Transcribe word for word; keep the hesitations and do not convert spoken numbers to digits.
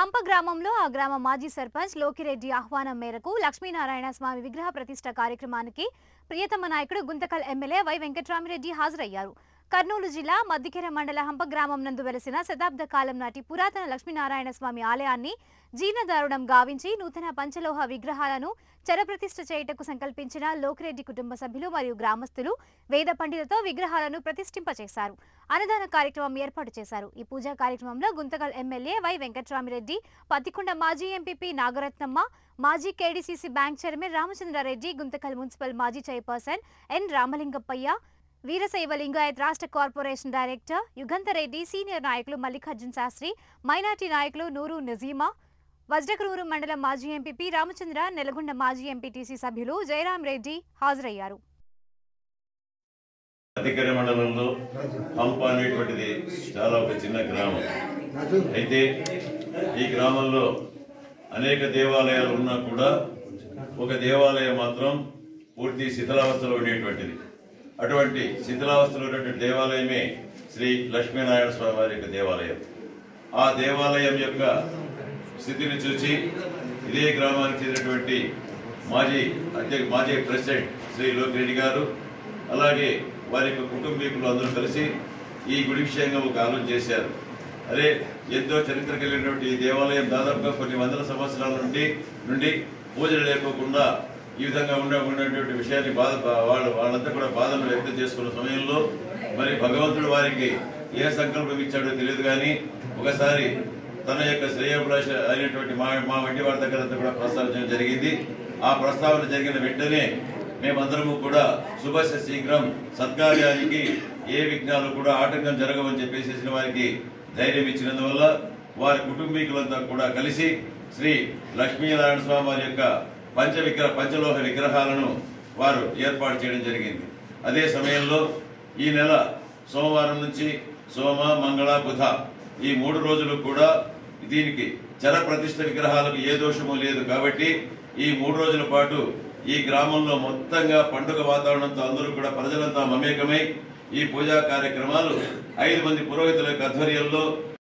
హంప గ్రామంలో ఆ గ్రామ మాజీ సర్పంచ్ లోకిరెడ్డి ఆహ్వానం మేరకు లక్ష్మీనారాయణ స్వామి విగ్రహ ప్రతిష్ఠ కార్యక్రమానికి ప్రియతమ నాయకుడు గుంతకల్ ఎమ్మెల్యే వై వెంకట్రామిరెడ్డి హాజరయ్యారు. కర్నూలు జిల్లా మద్దికెర మండల హంప గ్రామం నందు వెలసిన శతాబ్ద కాలం నాటి పురాతన లక్ష్మీనారాయణ స్వామి ఆలయాన్ని జీర్ణదారుణం గావించి నూతన పంచలోహ విగ్రహాలను చరప్రతిష్ఠ చేయుటకు సంకల్పించిన లోకిరెడ్డి కుటుంబ సభ్యులు మరియు గ్రామస్తులు వేద పండితులతో విగ్రహాలను ప్రతిష్ఠింపచేశారు. అన్నదాన కార్యక్రమం ఏర్పాటు చేశారు. ఈ పూజా కార్యక్రమంలో గుంతకల్ ఎమ్మెల్యే వై వెంకట్రామిరెడ్డి, పత్తికొండ మాజీ ఎంపీపీ నాగరత్నమ్మ, మాజీ KDCC bank chairman Ramachandrareddy, Guntakal municipal మాజీ చైర్పర్సన్ ఎన్ రామలింగప్పయ్య, వీరశైవ లింగాయత్ రాష్ట్ర కార్పొరేషన్ డైరెక్టర్ యుగంతరెడ్డి, సీనియర్ నాయకులు మల్లికార్జున్ శాస్త్రి, మైనార్టీ నాయకులు నూరు నజీమా, వజ్రకరూరు మండలం మాజీ ఎంపీపీ రామచంద్ర, నెలగొండ మాజీ ఎంపీటీసీ సభ్యులు జయరాం రెడ్డి హాజరయ్యారు. మద్దికెర మండలంలో హంప అనేటువంటిది చాలా ఒక చిన్న గ్రామం. అయితే ఈ గ్రామంలో అనేక దేవాలయాలు ఉన్నా కూడా ఒక దేవాలయం మాత్రం పూర్తి శిథిలావస్థలో ఉండేటువంటిది. అటువంటి శిథిలావస్థలో ఉన్నటువంటి దేవాలయమే శ్రీ లక్ష్మీనారాయణ స్వామి వారి యొక్క దేవాలయం. ఆ దేవాలయం యొక్క స్థితిని చూసి ఇదే గ్రామానికి చెందినటువంటి మాజీ అధ్యక్ష మాజీ ప్రెసిడెంట్ శ్రీ లోకిరెడ్డి గారు, అలాగే వారి యొక్క కుటుంబీకులు అందరూ కలిసి ఈ గుడి విషయంగా ఒక ఆలోచన చేశారు. అరే, ఎంతో చరిత్ర కలిగినటువంటి ఈ దేవాలయం దాదాపుగా కొన్ని వందల సంవత్సరాల నుండి నుండి పూజలు లేకోకుండా ఈ విధంగా ఉండ ఉన్నటువంటి విషయాన్ని బాధ వాళ్ళు వాళ్ళంతా కూడా బాధను వ్యక్తం చేసుకున్న సమయంలో మరి భగవంతుడు వారికి ఏ సంకల్పం ఇచ్చాడో తెలియదు, కానీ ఒకసారి తన యొక్క శ్రేయోభిలాష అయినటువంటి మా మా వంటి వారి దగ్గర కూడా ప్రస్తావించడం జరిగింది. ఆ ప్రస్తావన జరిగిన వెంటనే మేమందరము కూడా శుభస్య శీఘ్రం సత్కార్యానికి ఏ విఘ్నాలు కూడా ఆటంకం జరగవని చెప్పేసేసిన వారికి ధైర్యం ఇచ్చినందువల్ల వారి కుటుంబీకులంతా కూడా కలిసి శ్రీ లక్ష్మీనారాయణ స్వామి వారి యొక్క పంచ విగ్రహ పంచలోహ విగ్రహాలను వారు ఏర్పాటు చేయడం జరిగింది. అదే సమయంలో ఈ నెల సోమవారం నుంచి సోమ, మంగళ, బుధ ఈ మూడు రోజులు కూడా దీనికి చర ప్రతిష్ఠ విగ్రహాలకు ఏ దోషము లేదు. కాబట్టి ఈ మూడు రోజుల పాటు ఈ గ్రామంలో మొత్తంగా పండుగ వాతావరణంతో అందరూ కూడా ప్రజలంతా మమేకమై ఈ పూజా కార్యక్రమాలు ఐదు మంది పురోహితుల యొక్క ఆధ్వర్యంలో